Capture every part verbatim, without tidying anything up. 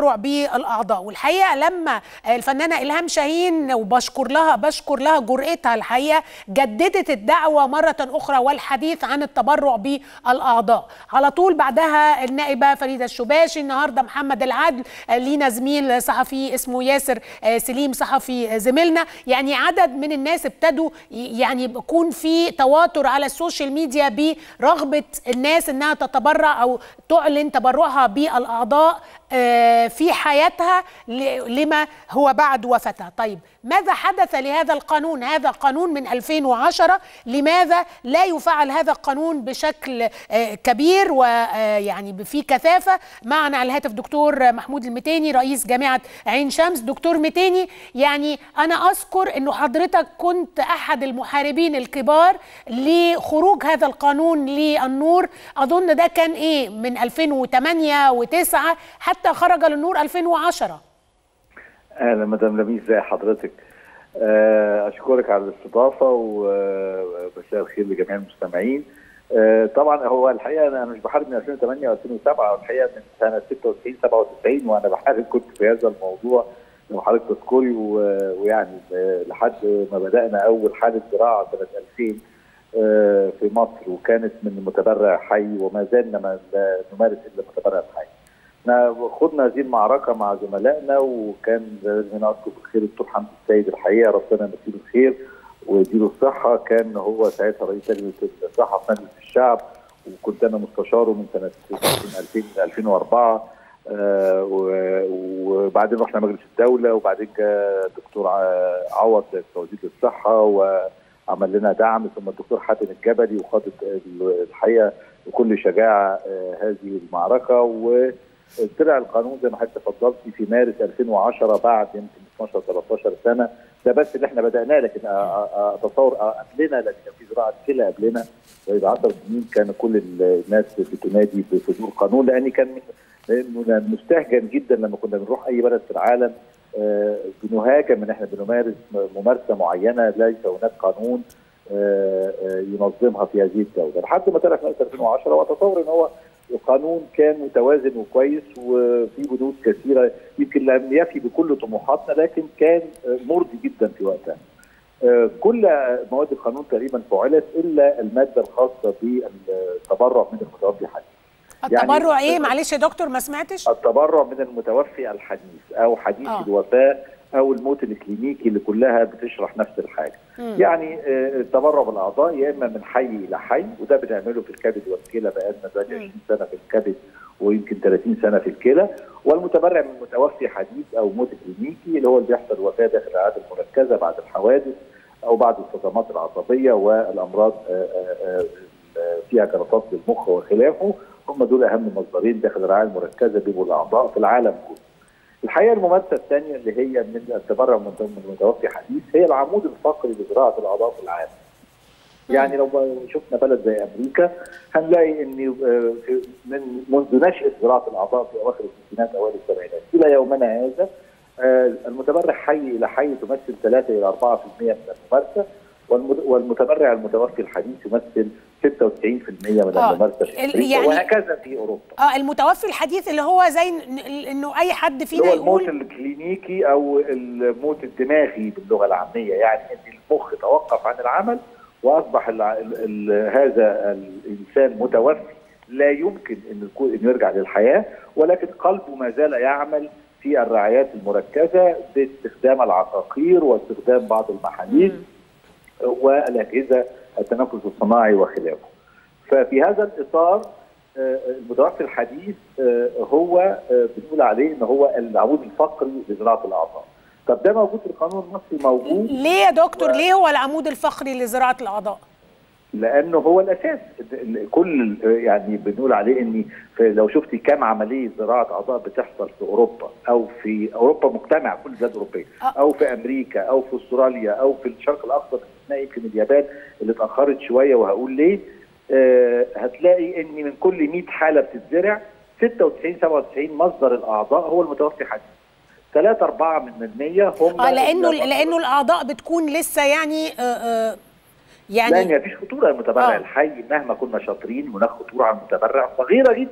بالاعضاء. والحقيقه لما الفنانه الهام شاهين، وبشكر لها بشكر لها جرأتها الحقيقه، جددت الدعوه مره اخرى والحديث عن التبرع بالاعضاء. على طول بعدها النائبه فريده الشباشي، النهارده محمد العدل، لينا زميل صحفي اسمه ياسر سليم صحفي زميلنا. يعني عدد من الناس ابتدوا يعني يكون في تواتر على السوشيال ميديا برغبه الناس انها تتبرع او تعلن تبرعها بالاعضاء في حياتها لما هو بعد وفاتها. طيب ماذا حدث لهذا القانون؟ هذا قانون من ألفين وعشرة، لماذا لا يفعل هذا القانون بشكل كبير ويعني في كثافة؟ معنا على الهاتف دكتور محمود المتيني رئيس جامعة عين شمس. دكتور متيني، يعني أنا أذكر أنه حضرتك كنت أحد المحاربين الكبار لخروج هذا القانون للنور، أظن ده كان إيه من ألفين وثمانية وتسعة حتى خرج للنور ألفين وعشرة. اهلا مدام لميس، زي حضرتك. اشكرك على الاستضافه ومساء الخير لجميع المستمعين. طبعا هو الحقيقه انا مش بحارب من ألفين وثمانية وألفين وسبعة، الحقيقه من سنه ستة وتسعين سبعة وتسعين وانا بحارب، كنت في هذا الموضوع لو حضرتك تذكري، ويعني لحد ما بدانا اول حاله زراعه سنه ألفين في مصر، وكانت من المتبرع حي وما زلنا نمارس الا المتبرع الحي. احنا خدنا هذه المعركه مع زملائنا، وكان لازم اذكر بالخير الدكتور حمدي السيد، الحقيقه ربنا يمسيه بالخير ويديله الصحه، كان هو ساعتها رئيس لجنه الصحه في مجلس الشعب، وكنت انا مستشاره من سنه ألفين ل ألفين وأربعة، آه وبعدين رحنا مجلس الدوله، وبعدين جاء الدكتور عوض وزير الصحه وعمل لنا دعم، ثم الدكتور حاتم الجبلي، وخاضت الحقيقه بكل شجاعه آه هذه المعركه، و طلع القانون زي ما حضرتك تفضلتي في مارس ألفين وعشرة بعد يمكن اثناشر ثلاثة عشر سنه. ده بس اللي احنا بدأناه، لكن اتصور قبلنا، لكن كان في زراعه كلى قبلنا بعد عشر سنين كان كل الناس بتنادي بصدور قانون، لان كان من مستهجن جدا لما كنا بنروح اي بلد في العالم بنهاجم ان احنا بنمارس ممارسه معينه ليس هناك قانون ينظمها في هذه الدوله، لحد ما طلع في ألفين وعشرة. واتصور ان هو القانون كان متوازن وكويس وفي بنود كثيره يمكن لم يفي بكل طموحاتنا، لكن كان مرضي جدا في وقتها. كل مواد القانون تقريبا فعلت الا الماده الخاصه بالتبرع من المتوفي الحديث. التبرع يعني ايه؟ معلش يا دكتور ما سمعتش. التبرع من المتوفي الحديث او حديث آه. الوفاه او الموت الكلينيكي اللي كلها بتشرح نفس الحاجه. مم. يعني التبرع بالاعضاء يا اما من حي الى حي، وده بنعمله في الكبد والكلى، بقالنا دلوقتي عشرين سنه في الكبد ويمكن ثلاثين سنه في الكلى. والمتبرع من متوفي حديث او موت كلينيكي اللي هو اللي بيحصل وفاه داخل الرعايه المركزه بعد الحوادث او بعد الصدمات العصبيه والامراض فيها جلطات للمخ وخلافه. هم دول اهم مصدرين داخل الرعايه المركزه بيبقوا الاعضاء في العالم كله. الحقيقه الممارسه الثانيه اللي هي من التبرع من متوفي حديث هي العمود الفقري لزراعه الاعضاء في العالم. يعني لو شفنا بلد زي امريكا هنلاقي ان من منذ نشاه زراعه الاعضاء في اواخر الستينات اوائل السبعينات الى يومنا هذا المتبرع حي الى حي تمثل ثلاثة إلى أربعة بالمئة من الممارسه، والمتبرع المتوفي الحديث يمثل ستة وتسعين بالمئة من آه. الممارسه في أمريكا، يعني وهكذا في اوروبا. اه المتوفي الحديث اللي هو زي انه اي حد فينا هو يقول الموت الكلينيكي او الموت الدماغي باللغه العاميه، يعني ان المخ توقف عن العمل واصبح ال ال هذا الانسان متوفي لا يمكن انه يكون انه يرجع للحياه، ولكن قلبه ما زال يعمل في الرعايات المركزه باستخدام العقاقير واستخدام بعض المحاليل والاجهزه التنفس الصناعي وخلافه. ففي هذا الاطار المتوفي الحديث هو بنقول عليه ان هو العمود الفقري لزراعه الاعضاء. طب ده موجود في القانون المصري؟ موجود. ليه يا دكتور؟ و... ليه هو العمود الفقري لزراعه الاعضاء؟ لانه هو الاساس. كل يعني بنقول عليه ان لو شفتي كم عمليه زراعه اعضاء بتحصل في اوروبا او في اوروبا مجتمع كل البلاد الاوروبيه او في امريكا او في استراليا او في الشرق الاوسط، يمكن اليابان اللي اتاخرت شويه وهقول ليه. آه هتلاقي ان من كل مئة حاله بتتزرع ستة وتسعين سبعة وتسعين مصدر الاعضاء هو المتوفي حديث. ثلاثة أربعة من المية هم اه لانه لانه الاعضاء بتكون لسه يعني آه آه يعني لا، مفيش خطوره على المتبرع آه. الحي مهما كنا شاطرين، هناك خطوره على المتبرع صغيره جدا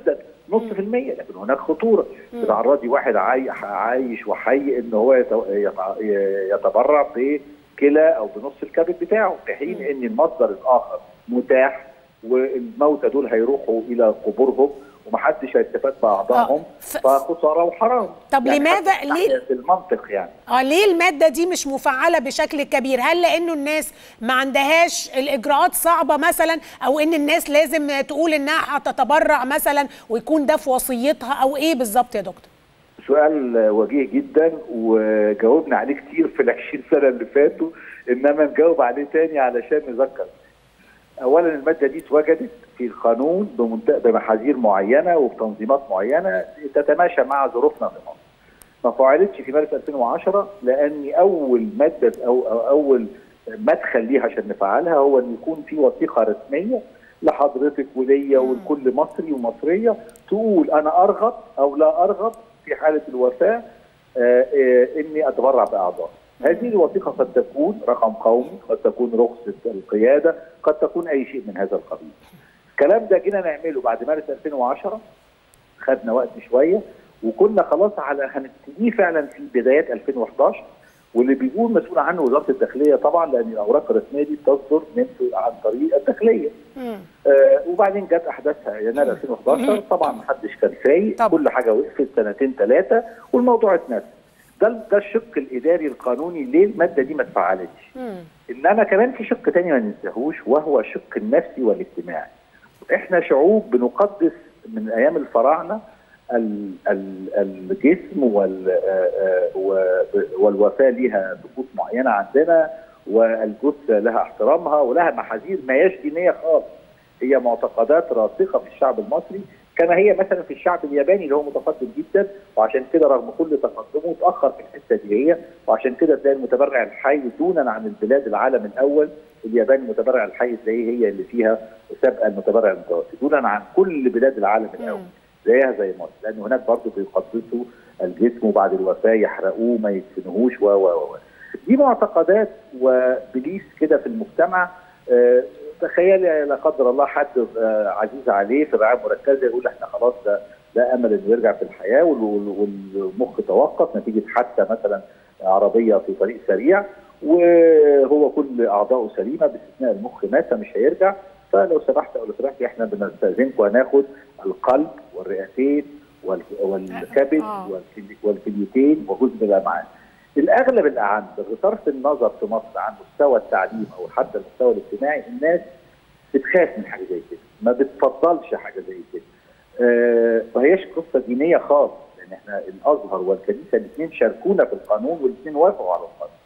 نص في المية، لكن هناك خطوره. بتعرضي واحد عايش وحي ان هو يتبرع بكلى او بنص الكبد بتاعه، في حين ان المصدر الاخر متاح والموتى دول هيروحوا الى قبورهم ومحدش هيستفاد باعضائهم، ف... فخساره وحرام. طب يعني لماذا ليه في المنطق يعني اه ليه الماده دي مش مفعله بشكل كبير؟ هل لانه الناس ما عندهاش الاجراءات صعبه مثلا، او ان الناس لازم تقول انها هتتبرع مثلا ويكون ده في وصيتها، او ايه بالظبط يا دكتور؟ سؤال وجيه جدا وجاوبنا عليه كتير في العشرين سنه اللي فاتوا، انما نجاوب عليه تاني علشان نذكر. اولا الماده دي اتوجدت في القانون بمحاذير معينه وبتنظيمات معينه تتماشى مع ظروفنا في مصر. ما فعلتش في مارس ألفين وعشرة لان اول ماده او, أو اول مدخل ليها عشان نفعلها هو ان يكون في وثيقه رسميه لحضرتك وليا ولكل مصري ومصريه تقول انا ارغب او لا ارغب في حاله الوفاه آآ آآ اني اتبرع باعضاء. هذه الوثيقه قد تكون رقم قومي، قد تكون رخصه القياده، قد تكون اي شيء من هذا القبيل. الكلام ده جينا نعمله بعد مارس ألفين وعشرة، خدنا وقت شويه وكنا خلاص على هنبتديه فعلا في بدايات ألفين وأحد عشر، واللي بيقول مسؤول عنه وزاره الداخليه طبعا، لان الاوراق الرسميه دي بتصدر من عن طريق الداخليه. آه وبعدين جت احداثها يناير ألفين وأحد عشر، طبعا ما حدش كان فايق، كل حاجه وقفت سنتين ثلاثه والموضوع اتنسى. ده ده الشق الاداري القانوني ليه الماده دي ما اتفعلتش. انما كمان في شق ثاني ما ننساهوش، وهو الشق النفسي والاجتماعي. احنا شعوب بنقدس من ايام الفراعنه الجسم والوفاه ليها طقوس معينه عندنا، والجثه لها احترامها ولها محاذير ما هياش دينيه خالص. هي معتقدات راسخه في الشعب المصري كما هي مثلا في الشعب الياباني اللي هو متقدم جدا، وعشان كده رغم كل تقدمه اتاخر في الحته دي هي، وعشان كده تلاقي المتبرع الحي دونا عن البلاد العالم الاول. اليابان المتبرع الحي تلاقيه هي اللي فيها سابقه المتبرع المتوسط دونا عن كل بلاد العالم الاول، زيها زي مصر، لان هناك برضه بيقدسوا الجسم وبعد الوفاه يحرقوه ما يدفنوهوش و و و دي معتقدات وبليس كده في المجتمع. أه تخيلي لا قدر الله حد عزيز عليه في رعايه مركزه يقول احنا خلاص ده لا امل انه يرجع في الحياه والمخ توقف نتيجه حادثه مثلا عربيه في طريق سريع، وهو كل اعضائه سليمه باستثناء المخ مات مش هيرجع، فلو سمحت او لو سمحتي احنا بنستاذنكم هناخد القلب والرئتين والكبد والكليتين وجزء من الامعاء. الاغلب الاعم بصرف النظر في مصر عن مستوى التعليم او حتى المستوى الاجتماعي، الناس بتخاف من حاجه زي كده، ما بتفضلش حاجه زي كده. أه ما هياش قصه دينيه خالص، لان احنا الازهر والكنيسه الاثنين شاركونا في القانون والاثنين وافقوا على القانون.